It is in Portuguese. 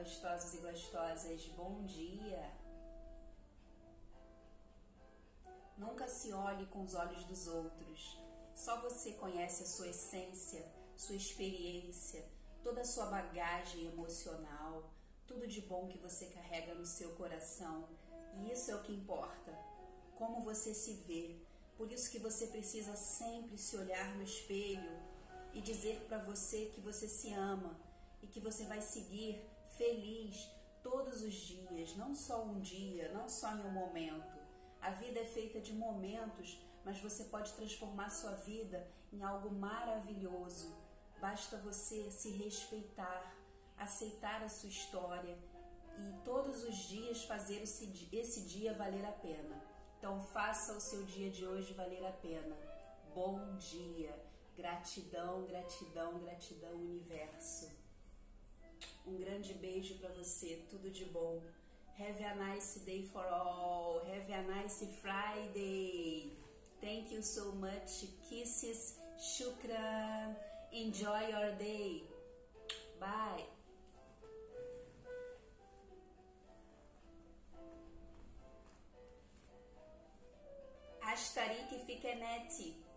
gostosos e gostosas, bom dia! Nunca se olhe com os olhos dos outros. Só você conhece a sua essência, sua experiência, toda a sua bagagem emocional, tudo de bom que você carrega no seu coração. E isso é o que importa, como você se vê. Por isso que você precisa sempre se olhar no espelho e dizer para você que você se ama e que você vai seguir feliz todos os dias, não só um dia, não só em um momento. A vida é feita de momentos, mas você pode transformar sua vida em algo maravilhoso. Basta você se respeitar, aceitar a sua história e todos os dias fazer esse dia valer a pena. Então faça o seu dia de hoje valer a pena. Bom dia, gratidão, gratidão, gratidão, universo. Um grande beijo para você, tudo de bom. Have a nice day for all. Have a nice Friday. Thank you so much. Kisses. Shukran. Enjoy your day. Bye. Ashtariti Fikeneti.